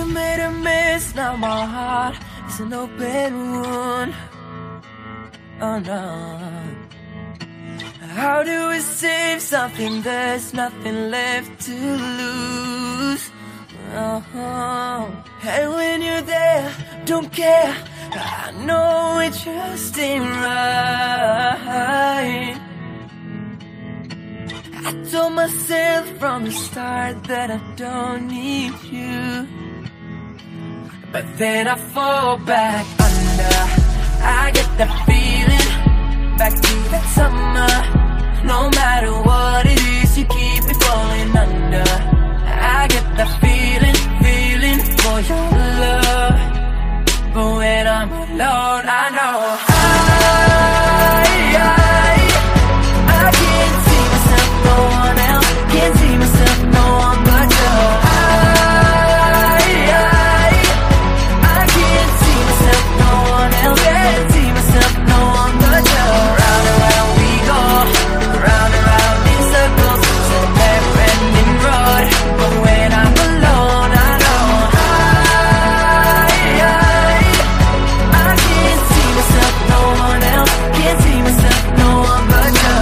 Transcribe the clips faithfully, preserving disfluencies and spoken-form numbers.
made a mess, now my heart is an open wound. Oh no. How do we save something there's nothing left to lose? Oh, and when you're there, don't care. I know it just ain't right. I told myself from the start that I don't need you, but then I fall back under. I get the feeling back to that summer. No matter what it is, you keep me falling under. I get the feeling, feeling for your love, but when I'm alone, I know I, I, I can't see myself, no one else. Can't see myself, no one but you. I, I, I can't see myself, no one else. Can't see myself, no one but you. Round and round we go, round and round in circles. It's a never-ending road, but when I'm alone, I know I, I, I can't see myself, no one else. Can't see myself, no one but you.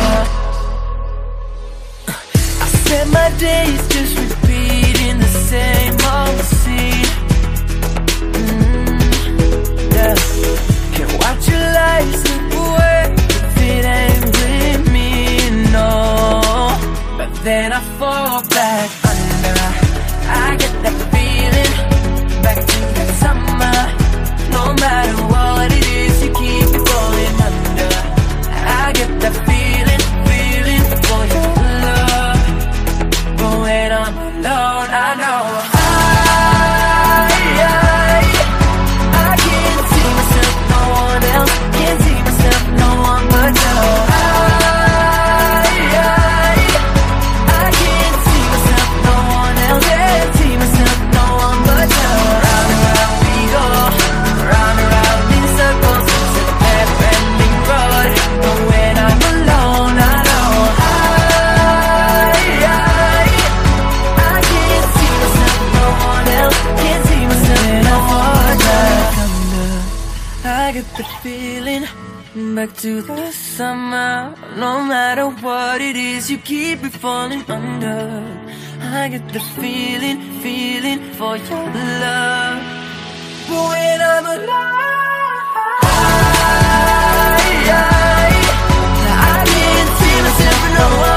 I spend my days just repeating the same old scene. Mm, yeah. Can watch your life slip away if it ain't with me, no. But then I fall back under. I get that feeling back to that summer. No matter what it is, you keep me falling under. I get that feeling, feeling for your love, but when I'm alone, I know I, I, I can't see myself, no one else. Can't see myself, no one but you. I, I, I can't see myself, no one else. Can't see myself, no one but you. Round and round we go, round and round in circles. It's a never-ending road, but when I'm alone, I know I, I, I can't see myself, no one else. Can't see myself, no one but you. I get the feeling back to the summer. No matter what it is, you keep me falling under. I get the feeling, feeling for your love, but when I'm alone, I, I, I can't see myself, no one.